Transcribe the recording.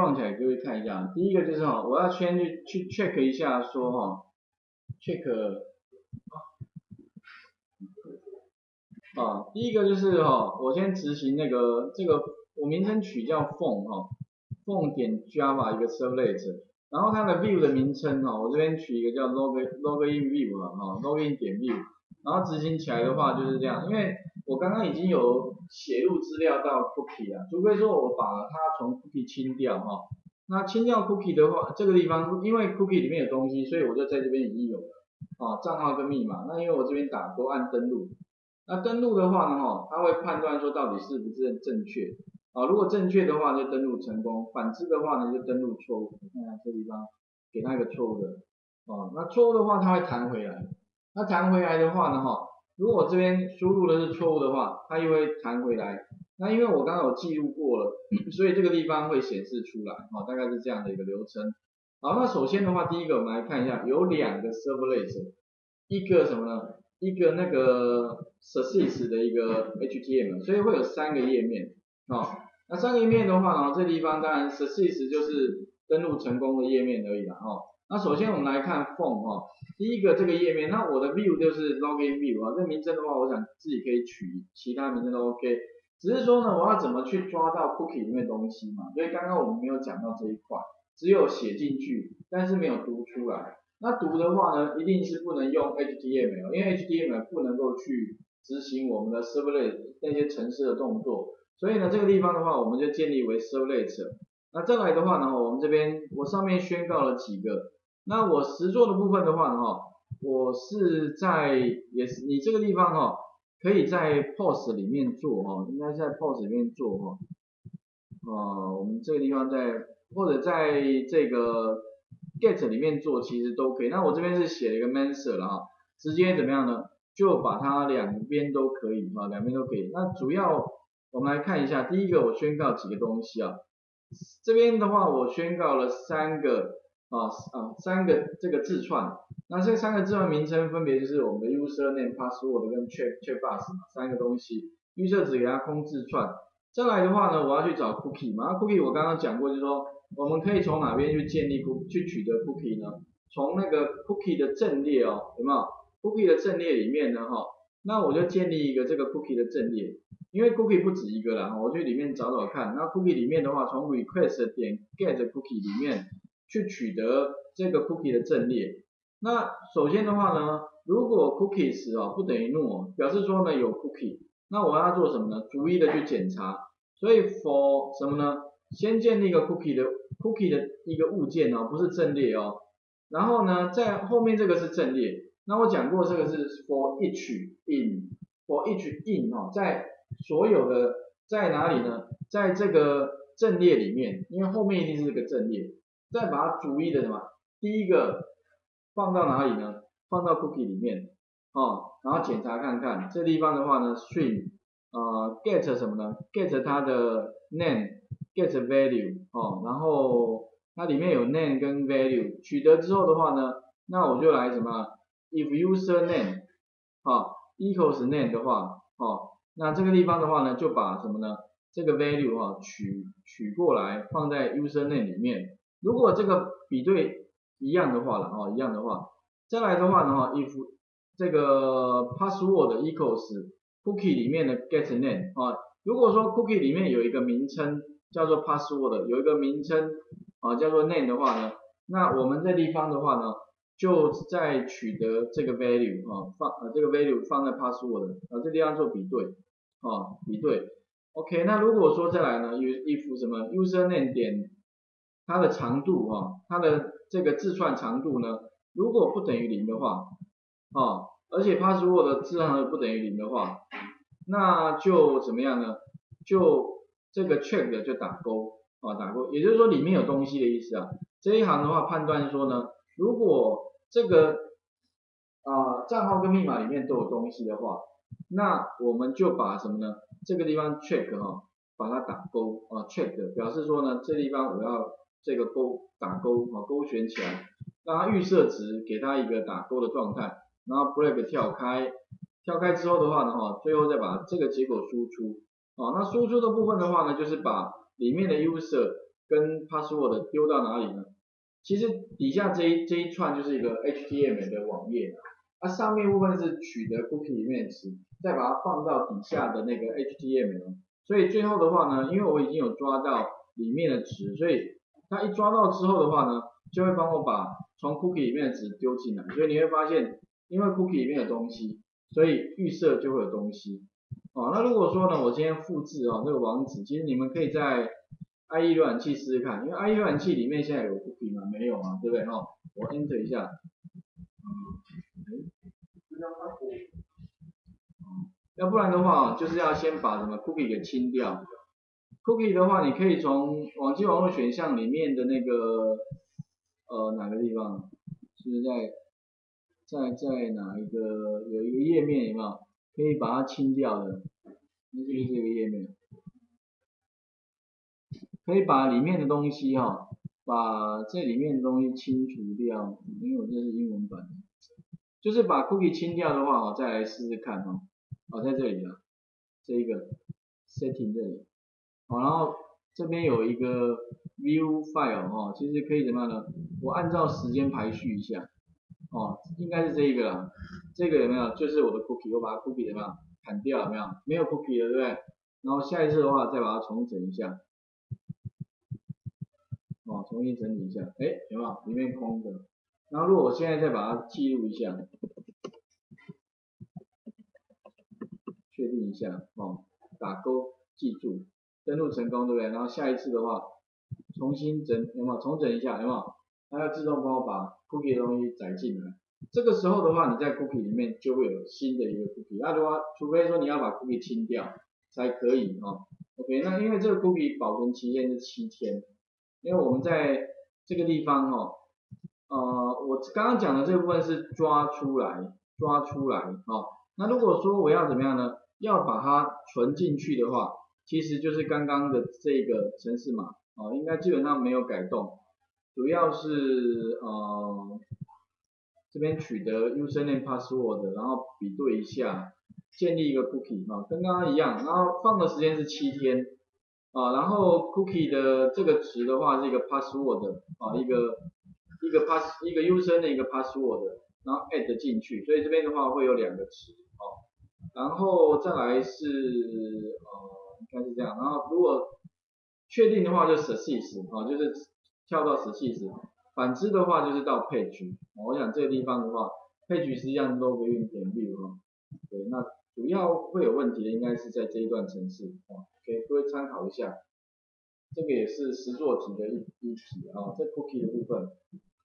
放起来，各位看一下。第一个就是我要先去 check 一下说check 第一个就是我先执行这个我名称取叫 phone 点 java 一个 servlet， 然后它的 view 的名称我这边取一个叫 login view login 点 view， 然后执行起来的话就是这样，因为我刚刚已经有写入资料到 cookie 了，除非说我把它从 cookie 清掉那清掉 cookie 的话，这个地方因为 cookie 里面有东西，所以我就在这边已经有了账号跟密码。那因为我这边打勾按登录，那登录的话呢它会判断说到底是不是正确如果正确的话就登录成功，反之的话呢就登录错误。看看这地方给它一个错误的那错误的话它会弹回来，那弹回来的话呢如果我这边输入的是错误的话，它又会弹回来。那因为我刚刚有记录过了，所以这个地方会显示出来大概是这样的一个流程。好，那首先的话，第一个我们来看一下，有两个 servlet， 一个什么呢？一个那个 success 的一个 HTML， 所以会有三个页面那三个页面的话这地方当然 success 就是登录成功的页面而已啦那首先我们来看 phone 第一个这个页面，那我的 view 就是 login view这名称的话，我想自己可以取其他名称都 OK， 只是说呢，我要怎么去抓到 cookie 里面的东西嘛，所以刚刚我们没有讲到这一块，只有写进去，但是没有读出来。那读的话呢，一定是不能用 HTML， 因为 HTML 不能够去执行我们的 servlet 那些程式的动作，所以呢，这个地方的话，我们就建立为 servlet。那再来的话呢，我们这边我上面宣告了几个，那我实作的部分的话呢，我是也是你这个地方可以在 post 里面做应该在 post 里面做我们这个地方或者在这个 get 里面做其实都可以。那我这边是写了一个 master 了直接怎么样呢？就把它两边都可以两边都可以。那主要我们来看一下，第一个我宣告几个东西这边的话我宣告了三个这个字串，那这三个字串名称分别就是我们的 username、password 跟 checkbox 三个东西，预设值给它空字串。再来的话呢，我要去找 cookie 嘛，cookie 我刚刚讲过，就是说我们可以从哪边去建立去取得 cookie 呢？从那个 cookie 的阵列有没有 ？cookie 的阵列里面呢那我就建立一个这个 cookie 的阵列，因为 cookie 不止一个啦，我去里面找找看。那 cookie 里面的话，从 request 点 get cookie 里面去取得这个 cookie 的阵列。那首先的话呢，如果 cookies 不等于 null， 表示说呢有 cookie， 那我要做什么呢？逐一的去检查。所以 for 什么呢？先建立一个 cookie 的一个物件不是阵列然后呢，在后面这个是阵列。那我讲过这个是 for each in 在所有的在哪里呢？在这个阵列里面，因为后面一定是这个阵列，再把它逐一的什么？第一个放到哪里呢？放到 cookie 里面然后检查看看，这地方的话呢 string get 什么呢 ？get 它的 name，get value 然后它里面有 name 跟 value， 取得之后的话呢，那我就来什么 ？if username equals name 的话那这个地方的话呢，就把什么呢？这个 value 取过来放在 username 里面。如果这个比对一样的话了一样的话，再来的话呢if 这个 password equals cookie 里面的 get name 如果说 cookie 里面有一个名称叫做 password， 有一个名称叫做 name 的话呢，那我们这地方的话呢，就再取得这个 value 这个 value 放在 password 这地方做比对比对。OK， 那如果说再来呢 if 什么 username 点它的长度它的这个字串长度呢，如果不等于0的话而且 password 的字长度不等于0的话，那就怎么样呢？就这个 check 的就打勾打勾，也就是说里面有东西的意思这一行的话判断说呢，如果这个账号跟密码里面都有东西的话，那我们就把什么呢？这个地方 check 把它打勾check 的表示说呢，这地方我要这个打勾勾选起来，让它预设值给它一个打勾的状态，然后 break 跳开之后的话呢最后再把这个结果输出那输出的部分的话呢，就是把里面的 user 跟 password 丢到哪里呢？其实底下这一串就是一个 HTML 的网页，它上面部分是取得 cookie 里面的词，再把它放到底下的那个 HTML，所以最后的话呢，因为我已经有抓到里面的值，所以它一抓到之后的话呢，就会帮我把从 cookie 里面的值丢进来，所以你会发现，因为 cookie 里面有东西，所以预设就会有东西。那如果说呢，我今天复制这个网址，其实你们可以在 IE 浏览器试试看，因为 IE 浏览器里面现在有 cookie 吗？没有嘛，对不对？我 enter 一下，要不然的话，就是要先把什么 cookie 给清掉。cookie 的话，你可以从网际网络选项里面的那个哪个地方，是不是在哪一个有一个页面有没有？可以把它清掉的，那就是这个页面，可以把里面的东西把这里面的东西清除掉，因为我这是英文版的，就是把 cookie 清掉的话，再来试试看在这里了，这一个 setting 这里，然后这边有一个 view file 其实可以怎么样呢？我按照时间排序一下，应该是这一个啦，这个有没有？就是我的 cookie， 我把它 cookie 怎么样砍掉有没有？没有 cookie 了对不对？然后下一次的话再把它重整一下，重新整理一下，有没有？里面空的。然后如果我现在再把它记录一下，确定一下，打勾记住，登录成功对不对？然后下一次的话，重新有没有？重整一下有没有？它要自动帮我把 cookie 的东西载进来。这个时候的话，你在 cookie 里面就会有新的一个 cookie。那如果除非说你要把 cookie 清掉才可以OK， 那因为这个 cookie 保存期限是7天，因为我们在这个地方我刚刚讲的这部分是抓出来那如果说我要怎么样呢？要把它存进去的话，其实就是刚刚的这个程式码应该基本上没有改动，主要是这边取得 username password， 然后比对一下，建立一个 cookie 跟刚刚一样，然后放的时间是7天然后 cookie 的这个值的话是一个 password 一个 username 一个 password， 然后 add 进去，所以这边的话会有2个值然后再来是应该是这样，然后如果确定的话就 success 就是跳到 success， 反之的话就是到 page， 我想这个地方的话 page 实际上 login.view 对，那主要会有问题的应该是在这一段程式OK， 各位参考一下，这个也是实作题的一题这 cookie 的部分。